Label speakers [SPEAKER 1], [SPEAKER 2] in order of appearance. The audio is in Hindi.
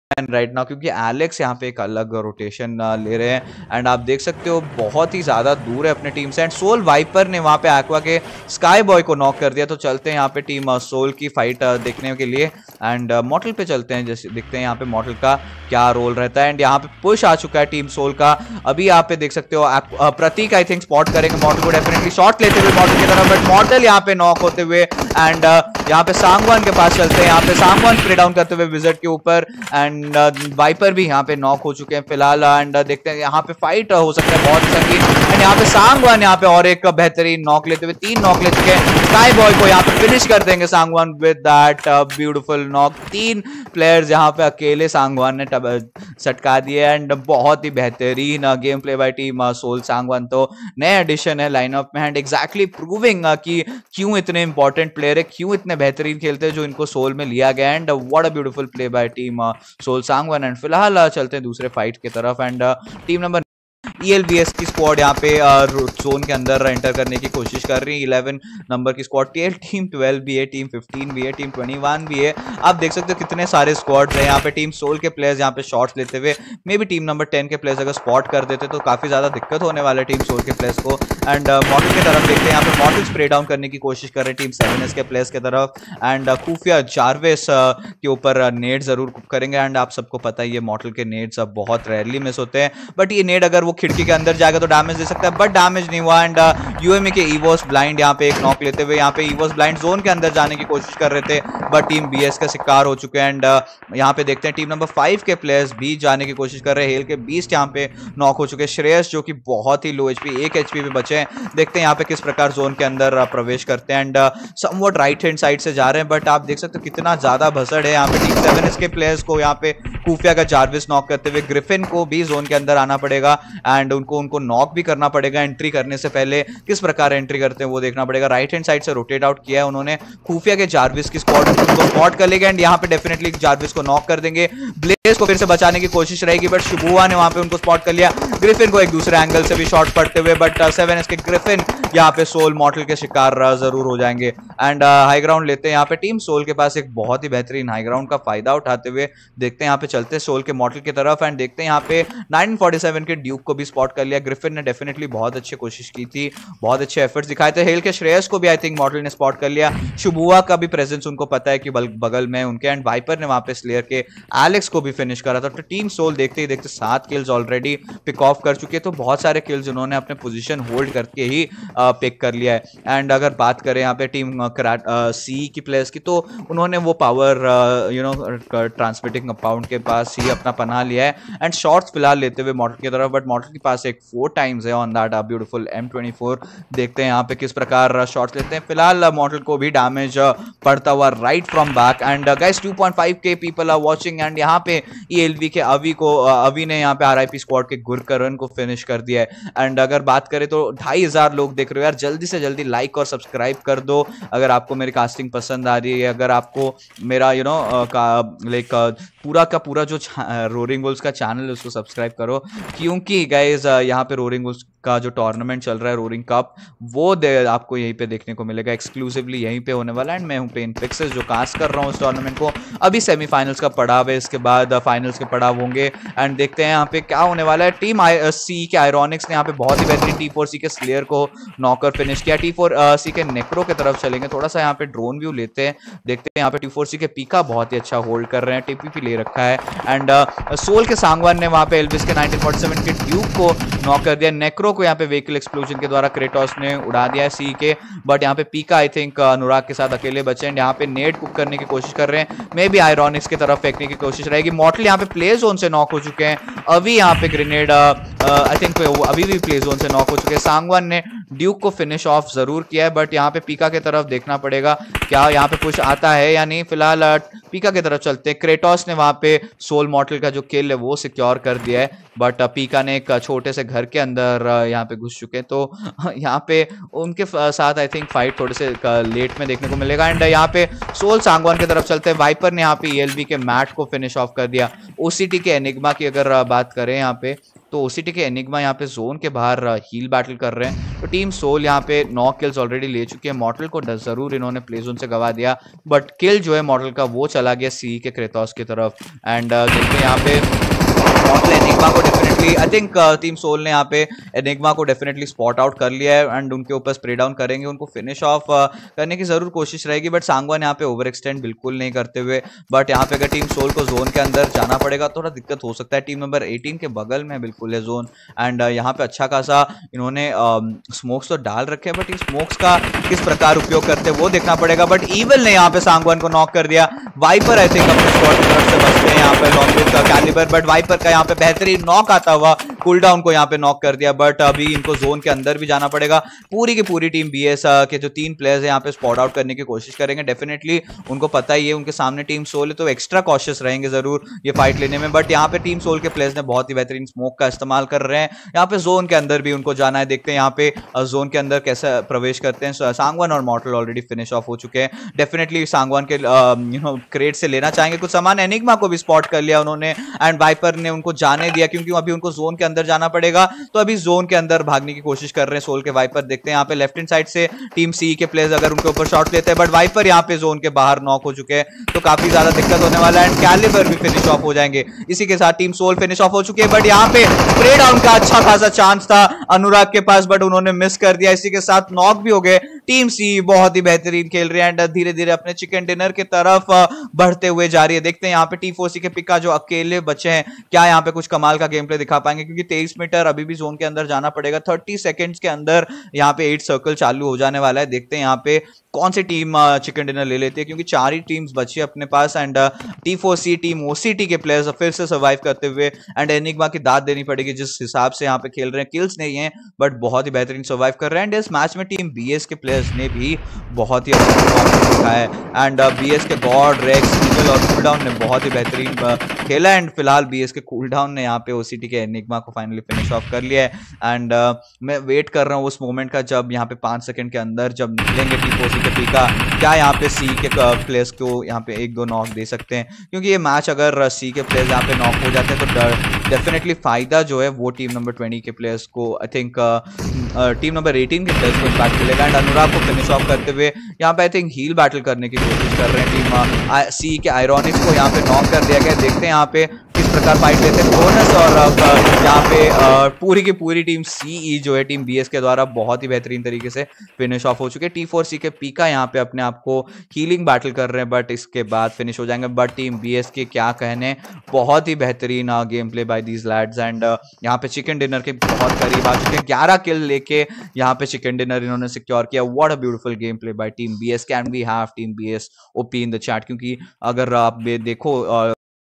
[SPEAKER 1] राइट नाउ, क्योंकि एलेक्स यहाँ पे एक अलग रोटेशन ले रहे हैं एंड आप देख सकते हो बहुत ही ज़्यादा दूर है अपने टीम से। एंड सोल वाइपर ने वहाँ पे एक्वा के स्काई बॉय को नॉक कर दिया। तो चलते हैं यहाँ पे टीम सोल की फाइट देखने के लिए एंड मॉडल पे चलते हैं, जैसे देखते हैं यहाँ पे मॉडल का क्या रोल रहता है। एंड यहाँ पे पुश आ चुका है टीम सोल का। अभी यहाँ पे देख सकते हो प्रतीक आई थिंक स्पॉट करेंगे मॉडल को, डेफिनेटली शॉट लेते हुए मॉडल की तरफ, बट मॉडल यहाँ पे नॉक होते हुए। एंड यहाँ पे सांगवान के पास चलते हैं, यहाँ पे सांगवान स्प्रे डाउन करते हुए विजिट के ऊपर। एंड वाइपर भी यहाँ पे नॉक हो चुके हैं फिलहाल। एंड देखते हैं यहाँ पे फाइट हो सकता है बहुत संगीन। एंड यहाँ पे सांगवान यहाँ पे और एक बेहतरीन नॉक लेते हुए 3 नॉक ले चुके हैं। स्काई बॉय को यहाँ पे फिनिश कर देंगे Sangwan with that beautiful knock. 3 players यहाँ पे अकेले सांगवान ने सटका दिए। एंड बहुत ही बेहतरीन game play by team Soul. Sangwan तो नए एडिशन है लाइनअप में एंड एग्जैक्टली प्रूविंग कि क्यों इतने इंपॉर्टेंट प्लेयर है, क्यों इतने बेहतरीन खेलते हैं जो इनको सोल में लिया गया। And what a beautiful play by team Soul Sangwan. And फिलहाल चलते हैं दूसरे फाइट की तरफ। एंड टीम नंबर ELBS की स्क्वाड यहाँ पे जोन के अंदर एंटर करने की कोशिश कर रही है। 11 नंबर की स्क्वाड, टीम 12 भी है, टीम 15 भी है, टीम 21 भी है। आप देख सकते हो कितने सारे स्क्वाड्स हैं यहाँ पे। टीम सोल के प्लेयर्स यहाँ पे शॉट्स लेते हुए, मे बी टीम नंबर 10 के प्लेयर्स अगर स्पॉट कर देते तो काफी ज्यादा दिक्कत होने वाला है टीम सोल के प्लेयर्स को। एंड मॉडल की तरफ देखते हैं, यहाँ पे मॉडल स्प्रे डाउन करने की कोशिश कर रहे हैं टीम 7S के प्लेयर्स की तरफ। एंड खुफिया जारवेस के ऊपर नेट जरूर करेंगे। एंड आप सबको पता है ये मॉडल के नेट्स बहुत रेयरली मिस होते हैं, बट ये नेट अगर वो खिड़की के अंदर जाएगा तो डैमेज दे सकता है, बट डैमेज नहीं हुआ। एंड यूएमए के इवोस ब्लाइंड यहाँ पे एक नॉक लेते हुए, यहाँ पे इवोस ब्लाइंड जोन के अंदर जाने की कोशिश कर रहे थे, बट टीम बीएस का शिकार हो चुके हैं। एंड यहाँ पे देखते हैं टीम नंबर 5 के प्लेयर्स भी जाने की कोशिश कर रहे हैं। हेल के बीस्ट यहाँ पे नॉक हो चुके हैं। श्रेयस जो कि बहुत ही लो एचपी, 1 एचपी पे बचे हैं। देखते हैं यहाँ पे किस प्रकार जोन के अंदर प्रवेश करते हैं। And somewhat right hand side से जा रहे हैं, बट आप देख सकते हो कितना ज्यादा भसड़ है यहाँ पे टीम 7S के प्लेयर्स को। यहाँ पे खुफिया का जारविस नॉक करते हुए ग्रिफिन को भी जोन के अंदर आना पड़ेगा एंड उनको नॉक भी करना पड़ेगा एंट्री करने से पहले। किस प्रकार एंट्री करते हैं वो देखना पड़ेगा। राइट हैंड साइड से रोटेट आउट किया है उन्होंने। खुफिया के जारविस की स्क्वाड को स्पॉट कर लेंगे एंड यहाँ पे डेफिनेटली जारविस को नॉक कर देंगे। ब्लेज को फिर से बचाने की कोशिश रहेगी, बट शुभुआ ने वहां पे उनको स्पॉट कर लिया। ग्रिफिन को एक दूसरे एंगल से भी शॉट पड़ते हुए, बट 7S के ग्रिफिन यहाँ पे सोल मॉडल के शिकार जरूर हो जाएंगे। एंड हाई ग्राउंड लेते हैं यहाँ पे टीम सोल के पास एक बहुत ही बेहतरीन हाई ग्राउंड का फायदा उठाते हुए। देखते हैं यहाँ पे चलते हैं सोल के मॉडल की तरफ एंड देखते हैं यहाँ पे 1947 के ड्यूक को भी स्पॉट कर लिया। ग्रिफिन ने डेफिनेटली बहुत अच्छी कोशिश की थी, बहुत अच्छे एफर्ट्स दिखाए थे। हेल के श्रेयस को भी आई थिंक मॉडल ने स्पॉट कर लिया। शुभुआ का भी प्रेजेंस उनको पता है कि बगल में उनके। एंड वाइपर ने वहां पे स्लेयर के एलेक्स को भी फिनिश करा था। तो टीम सोल देखते ही देखते 7 किल्स ऑलरेडी पिक ऑफ कर चुकी है। तो बहुत सारे किल्स उन्होंने अपने पोजीशन होल्ड करके ही पिक कर लिया है। एंड अगर बात करें यहाँ पे टीम सी की प्लेयर्स की, तो उन्होंने वो पावर ट्रांसमिटिंग कंपाउंड के पास ही अपना पनाह लिया है एंड शॉट्स फिलहाल लेते हुए मॉडल की तरफ, बट मॉडल के पास एक 4 टाइम्स है ऑन दैट ब्यूटीफुल M24। देखते हैं यहाँ पे किस प्रकार शॉट्स लेते हैं। फिलहाल मॉडल को भी डैमेज पड़ता हुआ right from back. And guys 2.5K people are watching and यहाँ पे ELV के अवी ने यहाँ पे RIP स्क्वाड के गुरकरण को फिनिश कर दिया है। एंड अगर बात करें तो 2500 लोग देख रहे हो यार, जल्दी से जल्दी लाइक और सब्सक्राइब कर दो अगर आपको मेरी कास्टिंग पसंद आ रही है। अगर आपको मेरा पूरा का पूरा जो रोरिंग वुल्स का चैनल है उसको सब्सक्राइब करो, क्योंकि गाइज यहाँ पे रोरिंग वुल्स का जो टूर्नामेंट चल रहा है रोरिंग कप, वो आपको यहीं पे देखने को मिलेगा, एक्सक्लूसिवली यहीं पे होने वाला है। एंड मैं हूँ पेन पिक्सेस जो कास्ट कर रहा हूँ उस टूर्नामेंट को। अभी सेमीफाइनल्स का पड़ाव है, इसके बाद फाइनल्स के पड़ाव होंगे। एंड देखते हैं यहाँ पे क्या होने वाला है। टीम सी के आयरॉनिक्स ने यहाँ पे बहुत ही बेहतरीन T4C के स्लेयर को नॉकर फिनिश किया। T4C के नेक्रो की तरफ चलेंगे, थोड़ा सा यहाँ पे ड्रोन व्यू लेते हैं। देखते हैं यहाँ पे T4C के पीका बहुत ही अच्छा होल्ड कर रहे हैं, TPP ले रखा है। एंड सोल के सांगवान ने वहां पे एल्विस के 1947 के ड्यूक को नॉक कर दिया। नेक्रो को यहाँ पे व्हीकल एक्सप्लोजन के द्वारा क्रेटोस ने उड़ा दिया है सी के, बट यहाँ पे पीका आई थिंक अनुराग के साथ अकेले बचे हैं। यहाँ पे नेट कुक करने की कोशिश कर रहे हैं, मे बी आयरॉनिक्स की तरफ फेंकने की कोशिश रहेगी। मॉडल यहाँ पे प्ले जोन से नॉक हो चुके हैं। अभी यहाँ पे ग्रेनेड आई थिंक अभी भी प्ले जोन से नॉक हो चुके हैं। सांगवान ने ड्यूक को फिनिश ऑफ जरूर किया है, बट यहाँ पे पीका की तरफ देखना पड़ेगा क्या यहाँ पे पुश आता है या नहीं। फिलहाल पीका की तरफ चलते हैं। क्रेटोस ने वहां पे सोल मॉडल का जो किल है वो सिक्योर कर दिया है, बट पीका ने एक छोटे से घर के अंदर यहाँ पे घुस चुके हैं। तो यहाँ पे उनके साथ आई थिंक फाइट थोड़े से लेट में देखने को मिलेगा। एंड यहाँ पे सोल सांगवान की तरफ चलते हैं। वाइपर ने यहाँ पे ELV के मैट को फिनिश ऑफ कर दिया। OCT के एनिग्मा की अगर बात करें यहाँ पे, तो ओसीटी के एनिग्मा यहाँ पे जोन के बाहर हील बैटल कर रहे हैं। तो टीम सोल यहाँ पे 9 किल्स ऑलरेडी ले चुकी है। मॉडल को जरूर इन्होंने प्ले जोन से गवा दिया, बट किल जो है मॉडल का वो चला गया सी के क्रेटोस की तरफ। एंड देखते हैं यहाँ पे मॉडल एनिग्मा को definitely I think team Soul ने यहाँ पे एनिग्मा को डेफिनेटली स्पॉट आउट कर लिया है एंड उनके ऊपर स्प्रे डाउन करेंगे, उनको फिनिश ऑफ करने की जरूर कोशिश रहेगी। बट सांगवान यहाँ पे ओवर एक्सटेंड बिल्कुल नहीं करते हुए, बट यहाँ पे अगर टीम सोल को जोन के अंदर जाना पड़ेगा थोड़ा दिक्कत हो सकता है। टीम नंबर 18 के बगल में बिल्कुल है जोन एंड यहाँ पे अच्छा खासा इन्होंने स्मोक्स तो डाल रखे हैं, बट इन स्मोक्स का किस प्रकार उपयोग करते हैं वो देखना पड़ेगा। बट ईवल ने यहाँ पे सांगवान को नॉक कर दिया। वाइपर आई थिंक अपने स्क्वाड की तरफ से बचते हैं यहाँ पे लॉन्ग रेंज का कैलिबर, बट वाइपर का यहाँ पे बेहतरीन नॉक आता हुआ कूलडाउन को यहाँ पे नॉक कर दिया। बट अभी इनको जोन के अंदर भी जाना पड़ेगा। पूरी की पूरी टीम बीएस के जो 3 प्लेयर्स है यहाँ पे स्पॉट आउट करने की कोशिश करेंगे। डेफिनेटली उनको पता ही है उनके सामने टीम सोल है, तो एक्स्ट्रा कॉशियस रहेंगे जरूर ये फाइट लेने में। बट यहाँ पे टीम सोल के प्लेयर्स ने बहुत ही बेहतरीन स्मोक का इस्तेमाल कर रहे हैं। यहाँ पे जोन के अंदर भी उनको जाना है, देखते हैं यहाँ पे जोन के अंदर कैसे प्रवेश करते हैं। सांगवान और मॉर्टल ऑलरेडी फिनिश ऑफ हो चुके हैं। डेफिनेटली सांगवान के क्रेट से लेना चाहेंगे कुछ सामान। एनिग्मा को भी स्पॉट कर लिया उन्होंने एंड वाइपर ने उनको जाने दिया, क्योंकि अभी उनको जोन के अंदर जाना पड़ेगा। तो अभी जोन के अंदर भागने की कोशिश कर रहे हैं सोल के वाइपर। देखते हैं यहाँ पे लेफ्ट हैंड साइड से टीम सी के प्लेयर्स अगर उनके ऊपर शॉट लेते हैं, बट वाइपर यहाँ पे जोन के बाहर नॉक हो चुके हैं, तो काफी ज्यादा दिक्कत होने वाला है एंड कैलिबर भी फिनिश ऑफ हो जाएंगे। इसी के साथ टीम सोल फिनिश ऑफ हो चुकी है। बट यहाँ पे स्प्रे डाउन का अच्छा खासा चांस था अनुराग के पास, बट उन्होंने मिस कर दिया। इसी के साथ नॉक भी हो गए। टीम सी बहुत ही बेहतरीन खेल रही है एंड धीरे धीरे अपने चिकन डिनर की तरफ बढ़ते हुए जा रही है। देखते हैं यहाँ पे T4C के पिका जो अकेले बचे हैं क्या यहाँ पे कुछ कमाल का गेम प्ले दिखा पाएंगे, क्योंकि 23 मीटर अभी भी जोन के अंदर जाना पड़ेगा। 30 सेकंड्स के अंदर यहाँ पे 8 सर्कल चालू हो जाने वाला है। देखते हैं यहाँ पे कौन सी टीम चिकन डिनर ले लेती है, क्योंकि 4 ही टीम्स बची है अपने पास एंड T4C टीम ओसीटी के प्लेयर्स फिर से सर्वाइव करते हुए एंड एनिग्मा की दाद देनी पड़ेगी जिस हिसाब से यहाँ पे खेल रहे हैं। किल्स नहीं है बट बहुत ही बेहतरीन सर्वाइव कर रहे हैं एंड इस मैच में टीम बीएस के प्लेयर्स ने भी बहुत ही अच्छा परफॉर्मेंस दिखाया है एंड बीएस के गॉड रेक्स ईगल और कूलडाउन ने बहुत ही बेहतरीन खेला एंड फिलहाल बीएस के कूलडाउन ने यहाँ पे ओसीटी के एनिग्मा को फाइनली फिनिश ऑफ कर लिया है एंड मैं वेट कर रहा हूँ उस मोमेंट का जब यहाँ पे 5 सेकंड के अंदर जब निकलेंगे T4C के पीका, क्या यहाँ पे सी के प्लेयर्स को यहाँ पे 1-2 नॉक दे सकते हैं, क्योंकि ये मैच अगर सी के प्लेयर्स यहाँ पे नॉक हो जाते हैं तो डेफिनेटली फायदा जो है वो टीम नंबर 20 के प्लेयर्स को आई थिंक टीम नंबर 18 के प्लेयर्स को इम्पैक्ट मिलेगा एंड अनुराग को फिनिश ऑफ करते हुए यहाँ पे आई थिंक हील बैटल करने की कोशिश कर रहे हैं टीम सी के आयरॉनिक्स को यहाँ पे नॉक कर दिया गया। देखते हैं यहाँ पे किस प्रकार फाइट लेते हैं बोनस और यहाँ पे पूरी की पूरी टीम सीई जो है टीम बीएस के द्वारा बहुत ही बेहतरीन तरीके से फिनिश ऑफ हो चुके हैं। T4C के पीका यहाँ पे अपने आप को हीलिंग बैटल कर रहे हैं बट इसके बाद फिनिश हो जाएंगे। बट टीम बीएस के क्या कहने, बहुत ही बेहतरीन game play by these lads and यहाँ पे चिकन डिनर के बहुत करीब आ चुके हैं। 11 किल लेके यहाँ पे चिकन डिनर इन्होंने सिक्योर किया। What a beautiful game play by team BS. Can we have team BS OP in the chat, क्योंकि अगर आप देखो